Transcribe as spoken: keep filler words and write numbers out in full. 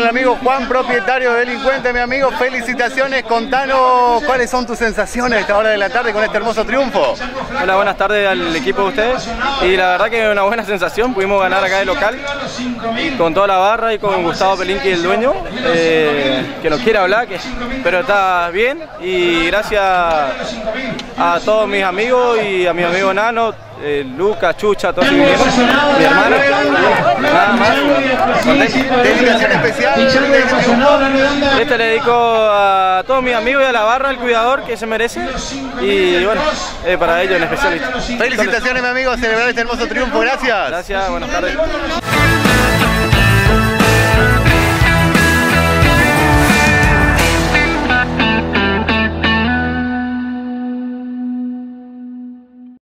amigo Juan, propietario de Delincuente, mi amigo. Felicitaciones, contanos cuáles son tus sensaciones a esta hora de la tarde con este hermoso triunfo. Hola, buenas tardes al equipo de ustedes. Y la verdad que es una buena sensación, pudimos ganar acá de local con toda la barra y con Gustavo Pelinqui, el dueño, eh, que nos quiere hablar, que, pero está bien. Y gracias a todos mis amigos y a mi amigo Nano, eh, Lucas, Chucha, todos mis amigos, mi hermana, nada más. Dedicación especial. Este le dedico a todos mis amigos y a la barra, al cuidador que se merece, y bueno, eh, para ellos en especial. Felicitaciones, mi amigo, a celebrar este hermoso triunfo. Gracias. Gracias, buenas tardes.